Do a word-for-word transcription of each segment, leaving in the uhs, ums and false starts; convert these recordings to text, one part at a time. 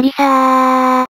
マリサー。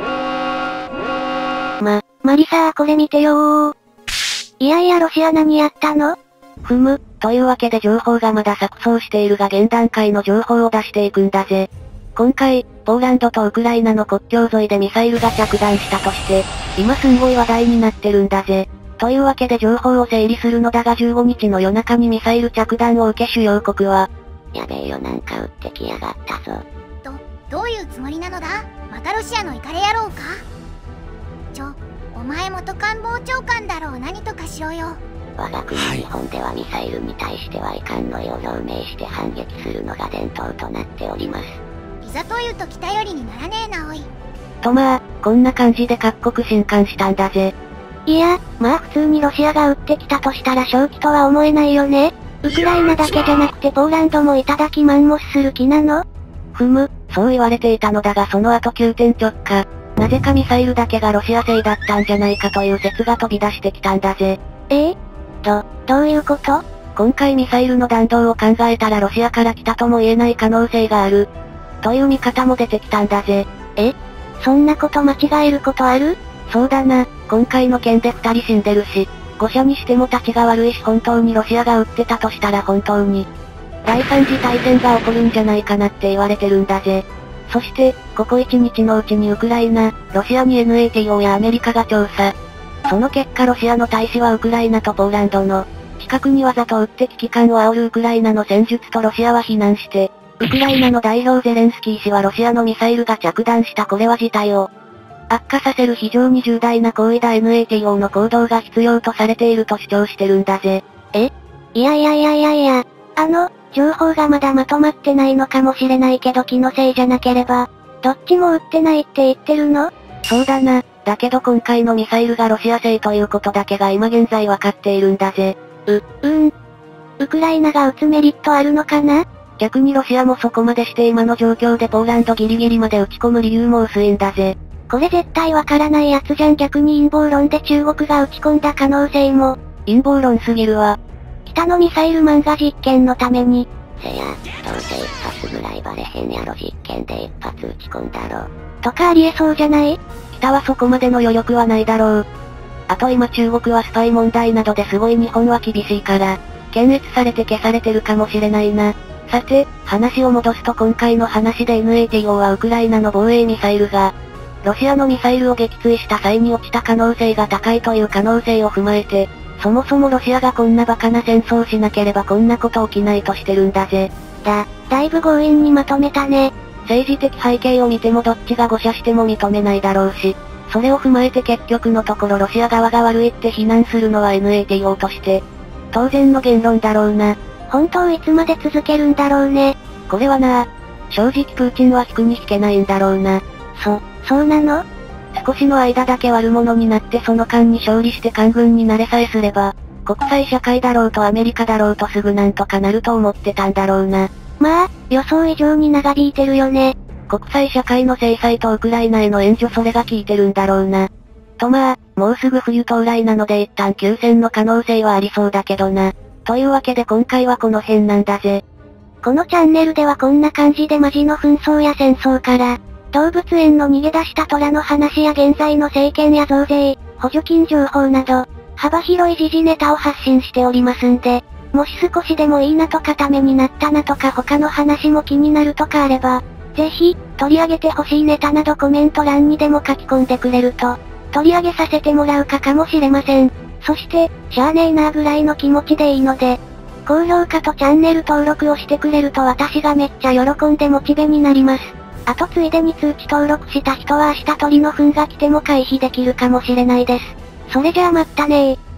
ま、マリサーこれ見てよー。いやいやロシア何やったの？ ふむ、というわけで情報がまだ錯綜しているが現段階の情報を出していくんだぜ。今回、ポーランドとウクライナの国境沿いでミサイルが着弾したとして、今すんごい話題になってるんだぜ。というわけで情報を整理するのだがじゅうごにちの夜中にミサイル着弾を受け主要国は、 やべえよなんか撃ってきやがったぞ。 ど、どういうつもりなのだ？またロシアのイカレ野郎か？ちょ、お前元官房長官だろう何とかしろよ。 我が国日本ではミサイルに対しては遺憾の意を表明して反撃するのが伝統となっております。 いざというと北寄りにならねえなおい。 とまあ、こんな感じで各国震撼したんだぜ。 いや、まあ普通にロシアが撃ってきたとしたら正気とは思えないよね。ウクライナだけじゃなくてポーランドもいただきマンモスする気なの？ ふむ、そう言われていたのだがその後急転直下。なぜかミサイルだけがロシア製だったんじゃないかという説が飛び出してきたんだぜ。 ええ？ど、どういうこと？ 今回ミサイルの弾道を考えたらロシアから来たとも言えない可能性がある。という見方も出てきたんだぜ。 え？そんなこと間違えることある？ そうだな、今回の件でふたり死んでるし、誤射にしても立ちが悪いし本当にロシアが撃ってたとしたら本当に、第三次大戦が起こるんじゃないかなって言われてるんだぜ。そして、ここいちにちのうちにウクライナ、ロシアに エヌエーティーオー やアメリカが調査。その結果ロシアの大使はウクライナとポーランドの、近くにわざと撃って危機感を煽るウクライナの戦術とロシアは非難して、ウクライナの代表ゼレンスキー氏はロシアのミサイルが着弾したこれは事態を、悪化させる非常に重大な行為だ エヌエーティーオー の行動が必要とされていると主張してるんだぜ。 え？いやいやいやいやいや、あの、情報がまだまとまってないのかもしれないけど気のせいじゃなければ、どっちも撃ってないって言ってるの？ そうだな、だけど今回のミサイルがロシア製ということだけが今現在わかっているんだぜ。 う、うーん。ウクライナが撃つメリットあるのかな？ 逆にロシアもそこまでして今の状況でポーランドギリギリまで撃ち込む理由も薄いんだぜ。 これ絶対わからないやつじゃん。逆に陰謀論で中国が撃ち込んだ可能性も。 陰謀論すぎるわ。 北のミサイルマンが実験のために。 せや、どうせ一発ぐらいバレへんやろ実験で一発撃ち込んだろ。 とかありえそうじゃない？ 北はそこまでの余力はないだろう。あと今中国はスパイ問題などですごい日本は厳しいから、検閲されて消されてるかもしれないな。さて、話を戻すと今回の話で エヌエーティーオー はウクライナの防衛ミサイルが、ロシアのミサイルを撃墜した際に落ちた可能性が高いという可能性を踏まえて、そもそもロシアがこんなバカな戦争をしなければこんなこと起きないとしてるんだぜ。 だ、だいぶ強引にまとめたね。 政治的背景を見てもどっちが誤射しても認めないだろうし、それを踏まえて結局のところロシア側が悪いって非難するのは エヌエーティーオー として、当然の言論だろうな。 本当いつまで続けるんだろうね。 これはな、正直プーチンは引くに引けないんだろうな。 そ、そうなの？ 少しの間だけ悪者になってその間に勝利して官軍になれさえすれば、国際社会だろうとアメリカだろうとすぐなんとかなると思ってたんだろうな。 まあ、予想以上に長引いてるよね。 国際社会の制裁とウクライナへの援助それが効いてるんだろうな。とまあ、もうすぐ冬到来なので一旦休戦の可能性はありそうだけどな。というわけで今回はこの辺なんだぜ。 このチャンネルではこんな感じでマジの紛争や戦争から、動物園の逃げ出した虎の話や現在の政権や増税、補助金情報など、幅広い時事ネタを発信しておりますんで、もし少しでもいいなとかためになったなとか他の話も気になるとかあれば、ぜひ、取り上げてほしいネタなどコメント欄にでも書き込んでくれると、取り上げさせてもらうかかもしれません。そして、しゃあねえなーぐらいの気持ちでいいので、高評価とチャンネル登録をしてくれると私がめっちゃ喜んでモチベになります。あとついでに通知登録した人は明日鳥の糞が来ても回避できるかもしれないです。それじゃあまったねー。